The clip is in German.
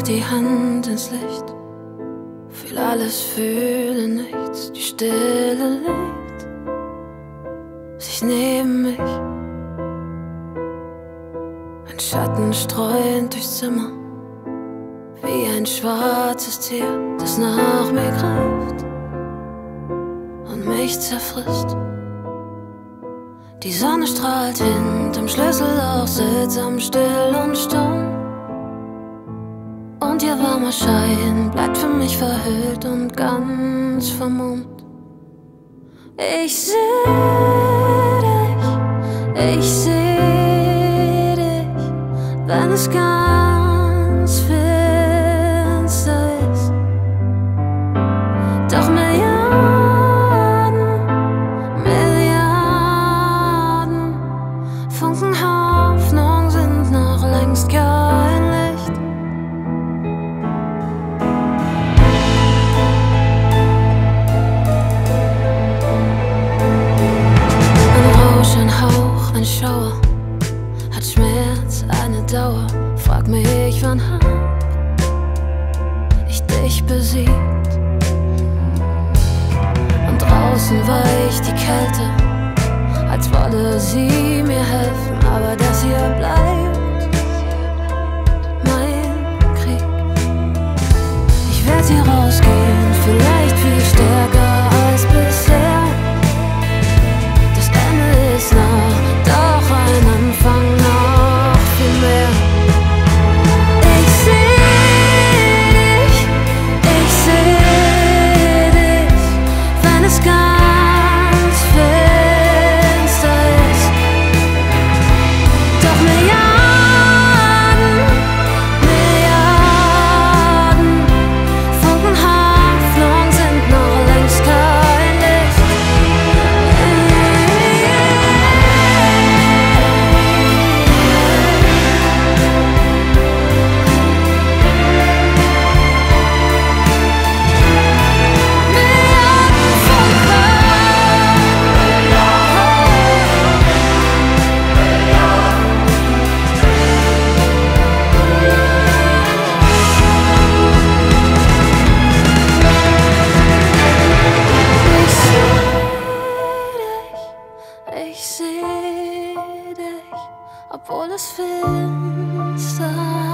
die Hand ins Licht, fühl alles, fühle nichts. Die Stille legt sich neben mich. Ein Schatten streuend durchs Zimmer, wie ein schwarzes Tier, das nach mir greift und mich zerfrisst. Die Sonne strahlt hinterm Schlüsselloch, sittsam, still und stumm. Und ihr warmer Schein bleibt für mich verhüllt und ganz vermummt. Ich seh dich, wenn es ganz finster ist. Doch Milliarden Funken Hoffnung sind noch längst kein Licht. Ein Rausch, ein Hauch, ein Schauer, hat Schmerz eine Dauer. Frag mich, wann hab ich dich besiegt? Und draußen weicht die Kälte, als wolle sie mir helfen, aber das hier bleibt mein Krieg. Ich werd hier rausgehen, vielleicht viel stärker als bisher. Das Ende ist nah, doch ein Anfang noch viel mehr. Ich seh dich, wenn es ganz finster ist. Doch Milliarden Funken Hoffnung sind noch längst kein Licht. Ich seh dich, obwohl es finster ist.